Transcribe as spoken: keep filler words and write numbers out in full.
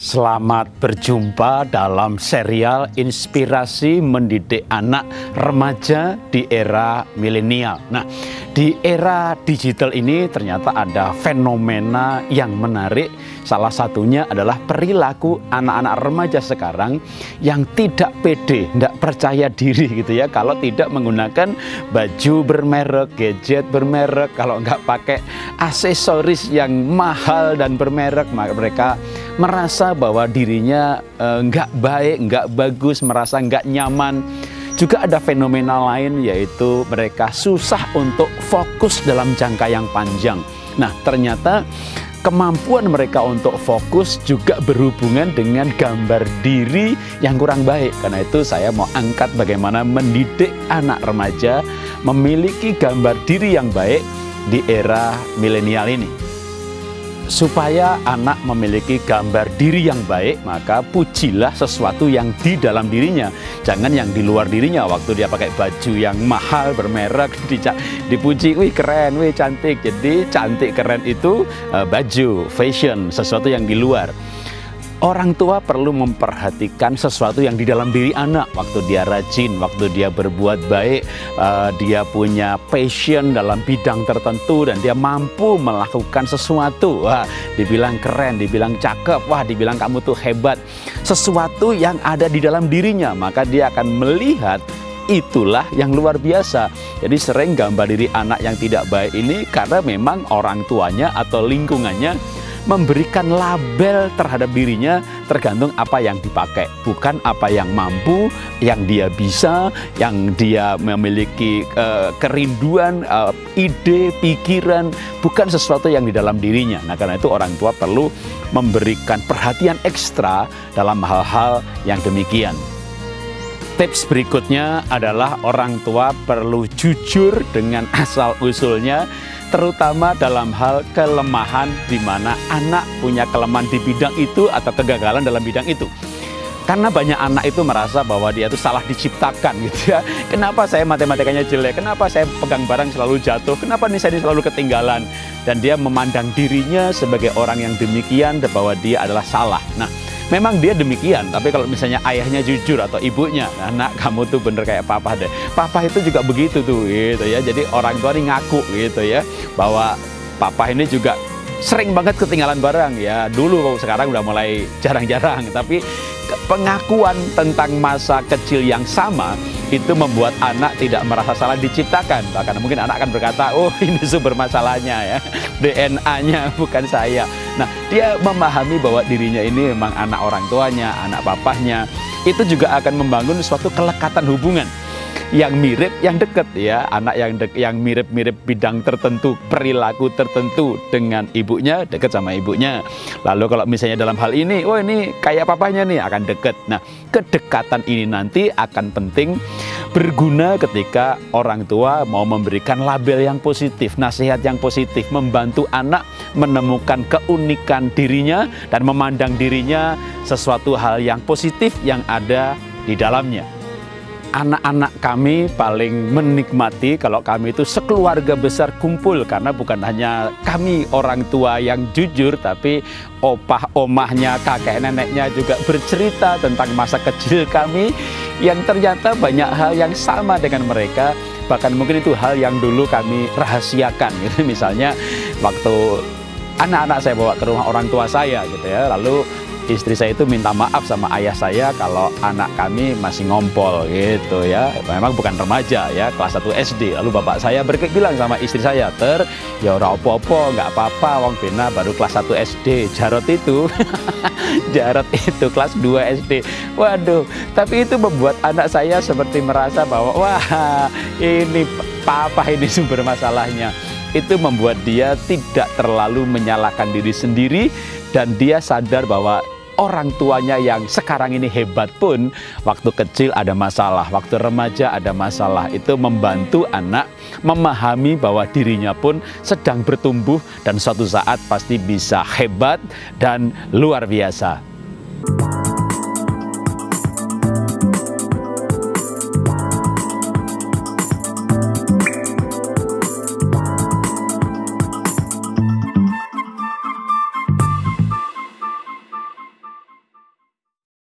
Selamat berjumpa dalam serial Inspirasi Mendidik Anak Remaja di Era Milenial. Nah, di era digital ini ternyata ada fenomena yang menarik. Salah satunya adalah perilaku anak-anak remaja sekarang yang tidak pede, tidak percaya diri gitu ya. Kalau tidak menggunakan baju bermerek, gadget bermerek, kalau nggak pakai aksesoris yang mahal dan bermerek, maka mereka merasa bahwa dirinya eh, nggak baik, nggak bagus, merasa nggak nyaman. Juga ada fenomena lain, yaitu mereka susah untuk fokus dalam jangka yang panjang. Nah, ternyata kemampuan mereka untuk fokus juga berhubungan dengan gambar diri yang kurang baik. Karena itu saya mau angkat bagaimana mendidik anak remaja memiliki gambar diri yang baik di era milenial ini. Supaya anak memiliki gambar diri yang baik, maka pujilah sesuatu yang di dalam dirinya. Jangan yang di luar dirinya. Waktu dia pakai baju yang mahal, bermerek, dipuji, wih keren, wih cantik. Jadi cantik keren itu uh, baju, fashion, sesuatu yang di luar. Orang tua perlu memperhatikan sesuatu yang di dalam diri anak. Waktu dia rajin, waktu dia berbuat baik, uh, dia punya passion dalam bidang tertentu dan dia mampu melakukan sesuatu. Wah, dibilang keren, dibilang cakep, wah dibilang kamu tuh hebat. Sesuatu yang ada di dalam dirinya, maka dia akan melihat itulah yang luar biasa. Jadi sering gambar diri anak yang tidak baik ini karena memang orang tuanya atau lingkungannya memberikan label terhadap dirinya tergantung apa yang dipakai, bukan apa yang mampu, yang dia bisa, yang dia memiliki uh, kerinduan, uh, ide, pikiran, bukan sesuatu yang di dalam dirinya. Nah, karena itu orang tua perlu memberikan perhatian ekstra dalam hal-hal yang demikian. Tips berikutnya adalah orang tua perlu jujur dengan asal-usulnya, terutama dalam hal kelemahan di mana anak punya kelemahan di bidang itu atau kegagalan dalam bidang itu. Karena banyak anak itu merasa bahwa dia itu salah diciptakan gitu ya. Kenapa saya matematikanya jelek? Kenapa saya pegang barang selalu jatuh? Kenapa nih saya selalu ketinggalan? Dan dia memandang dirinya sebagai orang yang demikian dan bahwa dia adalah salah. Nah, memang dia demikian, tapi kalau misalnya ayahnya jujur atau ibunya, anak kamu tuh bener kayak papa deh. Papa itu juga begitu tuh gitu ya. Jadi orang tua ini ngaku gitu ya bahwa papa ini juga sering banget ketinggalan barang ya. Dulu, sekarang udah mulai jarang-jarang, tapi pengakuan tentang masa kecil yang sama itu membuat anak tidak merasa salah diciptakan. Bahkan mungkin anak akan berkata, oh ini sumber masalahnya ya, D N A-nya bukan saya. Nah, dia memahami bahwa dirinya ini memang anak orang tuanya, anak papahnya. Itu juga akan membangun suatu kelekatan hubungan yang mirip, yang dekat ya. Anak yang dek, yang mirip-mirip bidang tertentu, perilaku tertentu dengan ibunya, dekat sama ibunya. Lalu kalau misalnya dalam hal ini, oh ini kayak papanya nih, akan dekat. Nah, kedekatan ini nanti akan penting, berguna ketika orang tua mau memberikan label yang positif, nasihat yang positif, membantu anak menemukan keunikan dirinya dan memandang dirinya sesuatu hal yang positif yang ada di dalamnya. Anak-anak kami paling menikmati kalau kami itu sekeluarga besar kumpul, karena bukan hanya kami orang tua yang jujur, tapi opah omahnya, kakek neneknya juga bercerita tentang masa kecil kami yang ternyata banyak hal yang sama dengan mereka, bahkan mungkin itu hal yang dulu kami rahasiakan gitu. Misalnya waktu anak-anak saya bawa ke rumah orang tua saya gitu ya, lalu istri saya itu minta maaf sama ayah saya kalau anak kami masih ngompol gitu ya. Memang bukan remaja ya, kelas satu S D. Lalu bapak saya bilang sama istri saya, "Ter, ya ora apa-apa, nggak apa-apa, wong Bena baru kelas satu S D. Jarot itu Jarot itu kelas dua S D." Waduh, tapi itu membuat anak saya seperti merasa bahwa wah, ini papa ini sumber masalahnya. Itu membuat dia tidak terlalu menyalahkan diri sendiri, dan dia sadar bahwa orang tuanya yang sekarang ini hebat pun waktu kecil ada masalah, waktu remaja ada masalah. Itu membantu anak memahami bahwa dirinya pun sedang bertumbuh dan suatu saat pasti bisa hebat dan luar biasa.